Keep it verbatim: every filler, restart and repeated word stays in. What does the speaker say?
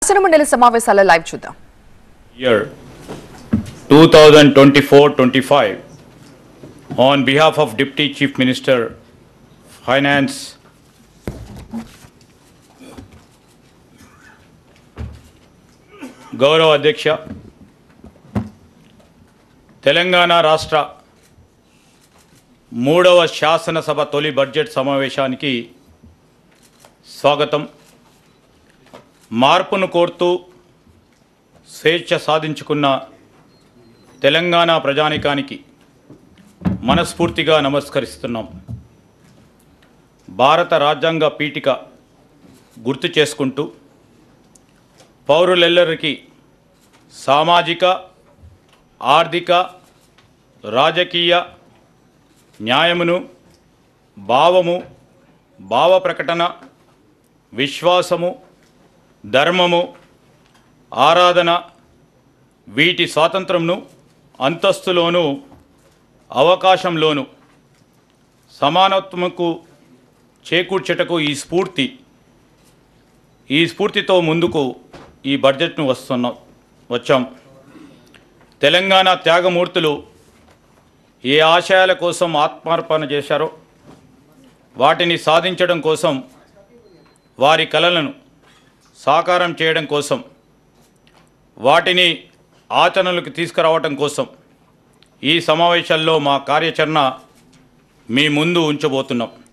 శాసనమండలి సమావేశాల లైవ్ చూద్దాం. Year twenty twenty-four twenty-five on behalf of Deputy Chief Minister Finance గౌరవ అధ్యక్ష తెలంగాణ రాష్ట్ర మూడవ శాసనసభ తొలి బడ్జెట్ సమావేశానికి స్వాగతం. మార్పును కోరుతూ స్వేచ్ఛ సాధించుకున్న తెలంగాణ ప్రజానికానికి మనస్ఫూర్తిగా నమస్కరిస్తున్నాం. భారత రాజ్యాంగ పీఠిక గుర్తు చేసుకుంటూ పౌరులెల్లరికీ సామాజిక, ఆర్థిక, రాజకీయ న్యాయమును, భావము, భావ ప్రకటన, విశ్వాసము, ధర్మము, ఆరాధన వీటి స్వాతంత్రంను అంతస్తులోను అవకాశంలోను సమానత్వముకు చేకూర్చుటకు ఈ స్ఫూర్తి ఈ స్ఫూర్తితో ముందుకు ఈ బడ్జెట్ను వస్తున్నాం వచ్చాం. తెలంగాణ త్యాగమూర్తులు ఏ ఆశయాల కోసం ఆత్మార్పణ చేశారో వాటిని సాధించడం కోసం, వారి కలలను సాకారం చేయడం కోసం, వాటిని ఆచరణలకు తీసుకురావడం కోసం ఈ సమావేశాల్లో మా కార్యాచరణ మీ ముందు ఉంచబోతున్నాం.